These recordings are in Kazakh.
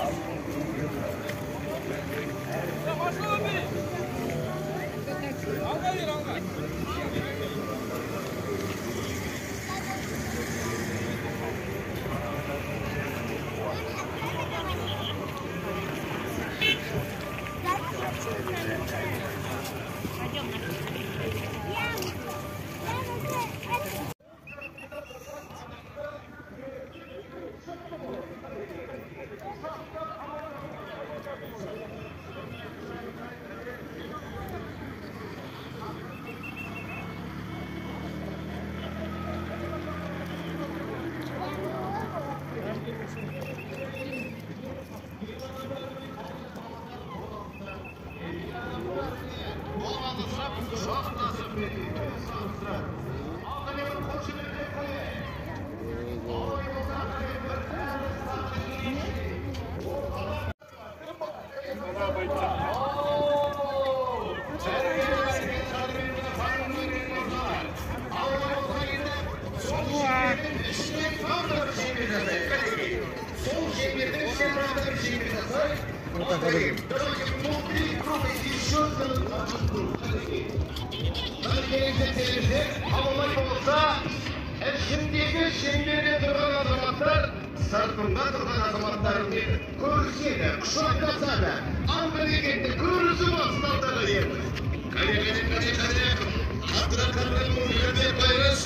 Şimdiki durgan azamатlar, sırtında durgan azamатların көріседі, құшақтасады. Мемлекетті көрісі басталдығы еді. Кәне, Абдракармен Мұрхабек Байрас,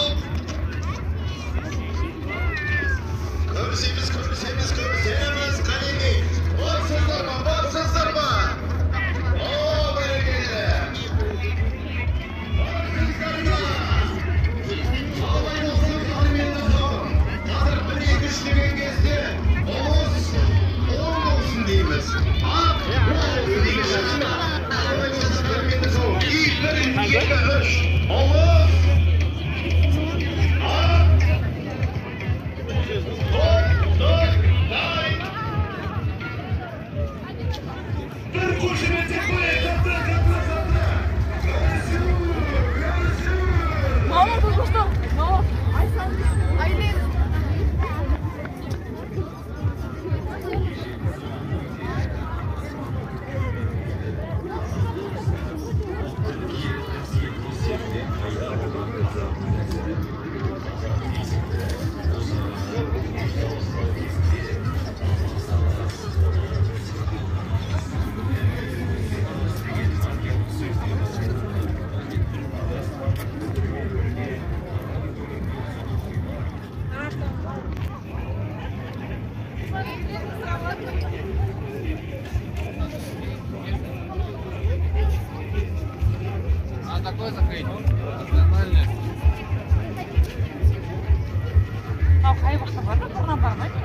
көрісеміз, кәне. Барсыздар ма? Бәрекелді. Деген кезде олсын дейміз. Такой закрыть. Нормально. Қай уақытта барды? Бұрын бармайды.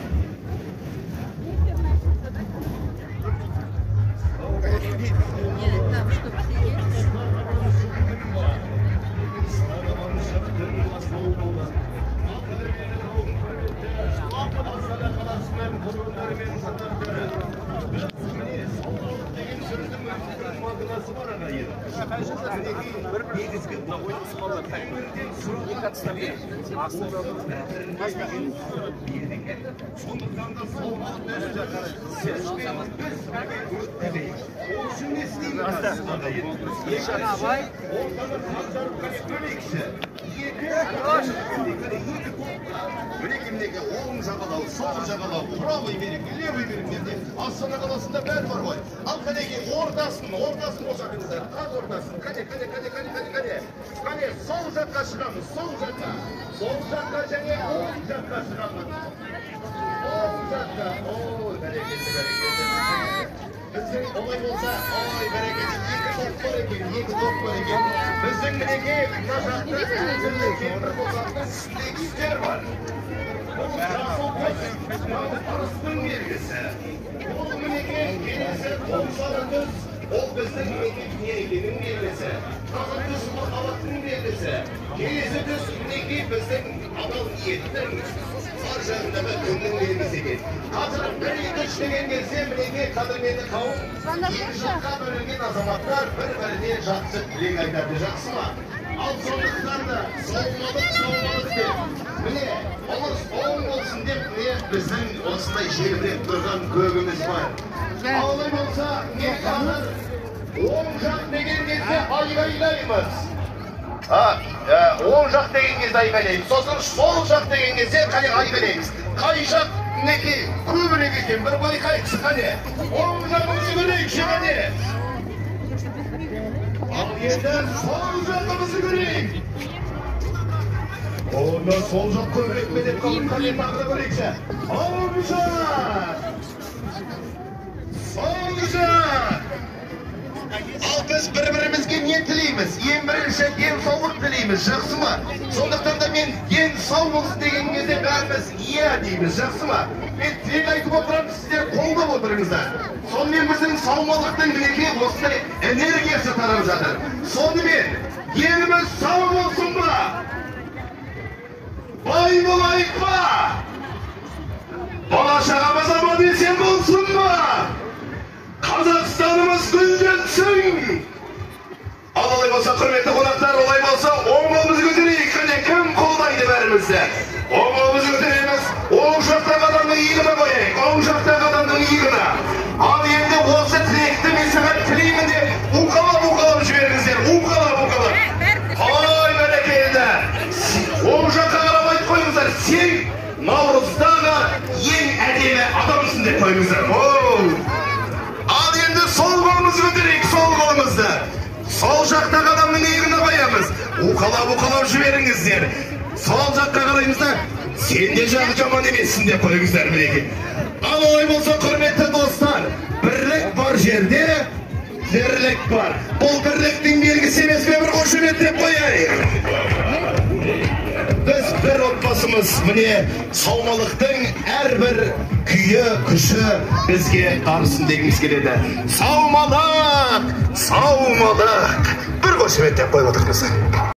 Yeah. мағынасы бар ағайын. Негізгі сондықтан да салмақ үшін не істейміз ағайын? Ортаны қандырып бөлейікші. Мінекей оң жағалау, сол жағалау, правый берег, левый берег деді. Астана қаласында бәрі бар ғой. Ал кәнеге ортасын қосақыңыздар, қаз ортасын. Кәне, сол жаққа шығамыз, сол жаққа. Сол жаққа және оң жаққа шығамыз. Оң жаққа, ой, бәрекелді. Біздің олай болса, ой, бәрекелді, екі топ бар екен. Біздің мінекей, мына жақта әзірлеген бір қосақтың стекстер бар. Бұл жасыл арыстың белгісі. Бұл мінекей келесі қолшары түс. Ол біздің мінекей мерекенің белгісі. Қазір түс махаббаттың белгісі. Келесі түс мінекей біздің адал ниеттің ар жағындағы күннің белгісі екен. Қазір бір-екі үш деген кезде мінекей қадірменді қауым екі жаққа бөлінген азаматтар бір-біріне жақсы тілек айтады, жақсы ма? Ал сондықтан да саумалық деп, міне, ұлыс оң болсын деп, біздің осындай жерден тұрған көгіміз бар. Алай болса, не қазір оң жақ деген кезде айғайлаймыз. Оң жақ деген кезде айғайлаймыз. Сосын сол жақ деген кезде қане айғайлаймыз. Қай жақ мінекей көбірек екен, бір байқайықшы қане. Оң жағымызды көрейікші қане. Ал енді сол жағымызды көрейік. Онда сол жақ көбірек ме деп қалып қане тағыда көрейікші. Оң жақ. Сол жақ. Ал біз бір-бірімізге не тілейміз? Ең бірінші денсаулық тілейміз, жақсы ма? Сондықтан да мен денсау болсын деген кезде бәріміз иә дейміз, жақсы ма? Мен тілек айтып отырамын, сіздер қолдап отырыңыздар. Сонымен біздің саумалықтың мінекей осындай энергиясы тарап жатыр. Сонымен еліміз сау болсын ба? Бай болайық па? Бала-шағамыз аман-есен болсын ба? Қазақстанымыз гүлденсін! Ал олай болса, құрметті қонақтар, олай болса, оңымызды көтерейік. Қане кім қолдайды бәрімізді? Оңымызды көтереміз, оң жақтағы адамның иығына қояйық, оң жақтағы адамның иығына. Ал енді осы тілекті мен саған тілеймін деп, уқалап жіберіңіздер, уқалап. Ой, бәрекелді! Оң жаққа қарап айтып қойыңыздар, сен Наурыздағы ең әдемі адамсың деп қойыңыздар. Ал енді сол қолымызды көтерейік, сол қолымызды. Сол жақтағы адамның иығына қоямыз. Уқалап жіберіңіздер. Сол жаққа қараймыз да, сен де жағы жаман емессің деп қойыңыздар мінекей. Ал олай болса, құрметті достар, бірлік бар жерде, бірлік бар. Бұл бірліктің белгісі емес пе, бір қошемет деп қояйық. Біз бір отбасымыз, міне саумалықтың әрбір күйі, күші бізге дарысын дегіміз келеді. Саумалық! Бір қошемет деп қойып отырмыз.